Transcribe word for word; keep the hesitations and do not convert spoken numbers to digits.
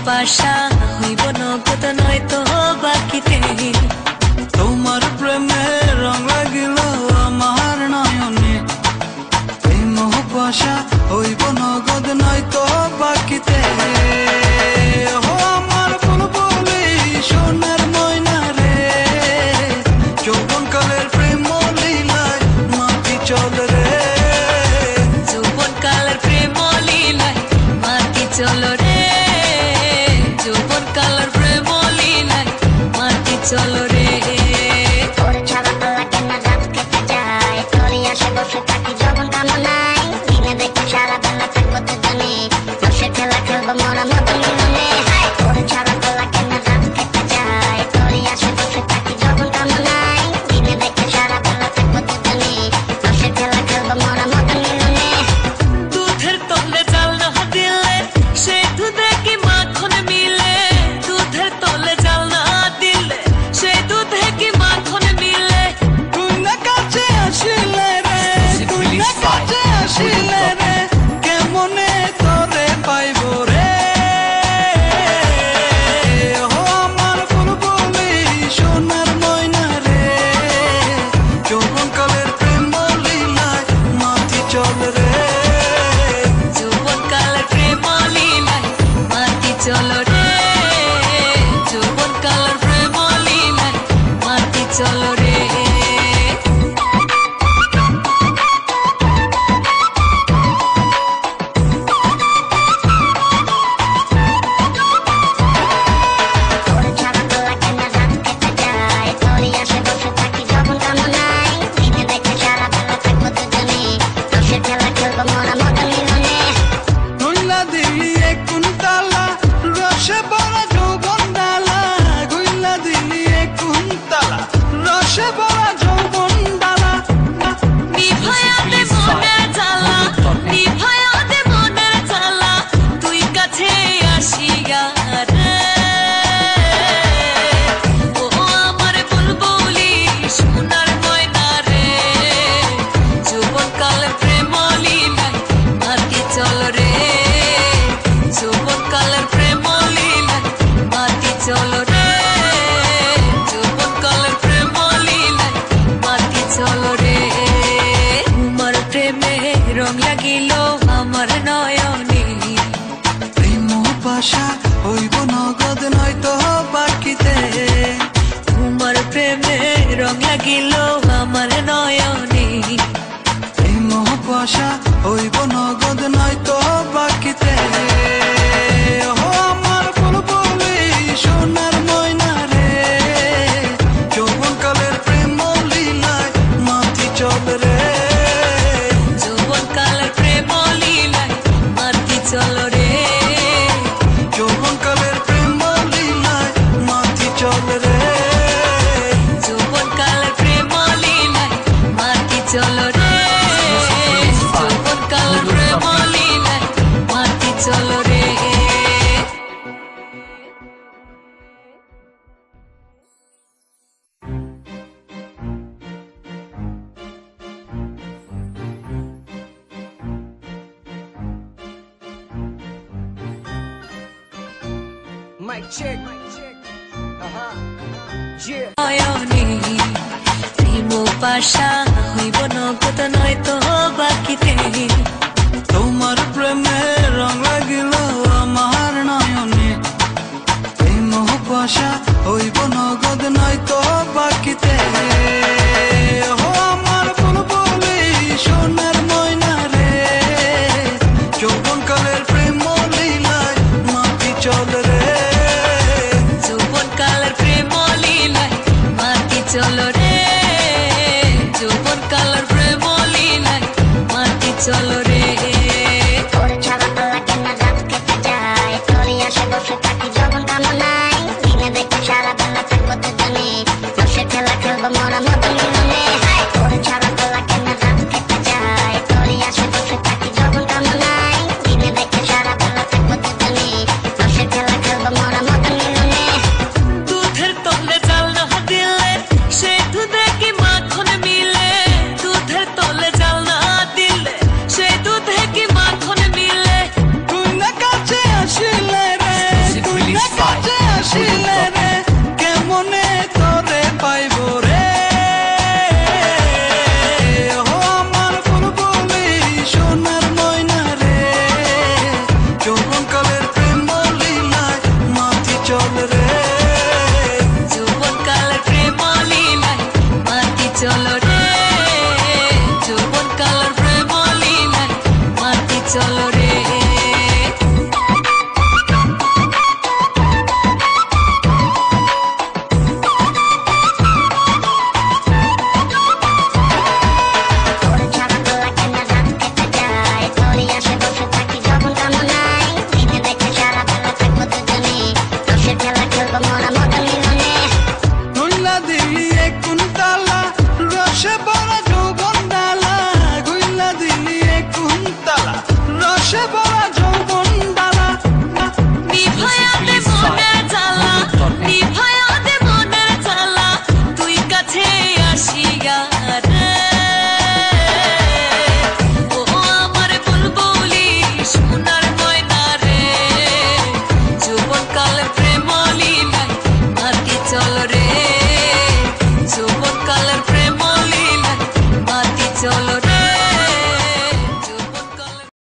পাশা হইব নগদ নয়তো বাকিতে তোমার প্রেমে রং লাগিল আমার নয়নে এই মোহ পাশা হইব নগদ নয়তো বাকিতে আমার বুলবুলি সোনার ময়না রে যৌবনকালের প্রেম লীলায় মাটি চল রে যৌবনকালের প্রেম লীলায় মাটি চল রে যৌবনকালের প্রেম লীলায় মাটি চল রে তোর ছাড়া পাল্লা কেন রাত কেটে যায় তোরই আসে বসে থাকি যখন কামনায় দিনে দেখে সারা বেলা থাকবো দুজনে বসে খেলা খেলবো মোরা মতো মিলনে তোর ছাড়া পাল্লা কেন রাত কেটে যায় তোরই আসে বসে থাকি যখন কামনায় দিনে দেখে সারা বেলা থাকবো দুজনে বসে খেলা খেলবো মোরা মতো মিলনে দুধের তলে জাল না দিলে সেই দুধে কি মাখন মিলে দুধের তলে জাল না দিলে সেই দুধে কি মাখন মিলে তুই না কাছে আসিলে রে তুই না কাছে আসিলে রে কেমনে তোরে পাইব রে ও আমার বুলবুলি সোনার ময়না রে যৌবনকালের প্রেম লীলায় মাটি চল রে যৌবনকালের প্রেম লীলায় মাটি চল রে যৌবনকালের প্রেম লীলায় মাটি চল রে তোর ছাড়া পাল্লা কেন রাত কেটে যায় তোরই আসে বসে থাকি যখন কামনায় দিনে দেখে সারা বেলা থাকবো দুজনে বসে খেলা খেলবো মোরা মতো মিলনে গুইলা দিলি এক কুন্তলা রসে ভরা যৌবন ডালা গুইলা দিলি এক কুন্তলা রসে ভরা যৌবন ডালা নিভায়া দে মনের জ্বালা নিভায়া দে মনের জ্বালা তুই কাছে আসিয়া রে ও আমার বুলবুলি সোনার ময়না রে যৌবনকালের প্রেম লীলায় মাটি চল রে যৌবনকালের প্রেম লীলায় মাটি চল রে যৌবনকালের প্রেম লীলায় মাটি চল রে তোমার প্রেমে রং লাগিল আমার নয়নে এই মোহ পাশা হইব নগদ নয়তো বাকিতে তোমার প্রেমে রং লাগিল আমার নয়নে এই মোহ পাশা হইব নগদ নয়তো বাকিতে ও আমার বুলবুলি সোনার ময়না রে যৌবনকালের প্রেম লীলায় মাটি চল রে যৌবনকালের প্রেম লীলায় মাটি চল রে যৌবনকালের প্রেম লীলায় মাটি চল রে যৌবনকালের প্রেম লীলায় মাটি চল রে যৌবনকালের প্রেম লীলায় মাটি চল রে Mic check. Uh-huh. Yeah. নয়নে প্রেম পাশা হইব নগদ নয়তো বাকিতে তোমার প্রেমে রং লাগিল আমার নয়নে এই মোহ পাশা হইব নগদ নয়তো বাকিতে ও আমার বুলবুলি সোনার ময়না রে যৌবনকালের প্রেম লীলায় মাটি চল রে যৌবনকালের প্রেম লীলায় মাটি চল রে যৌবনকালের প্রেম লীলায় মাটি চল রে তোর ছাড়া পাল্লা কেন যৌবন কালের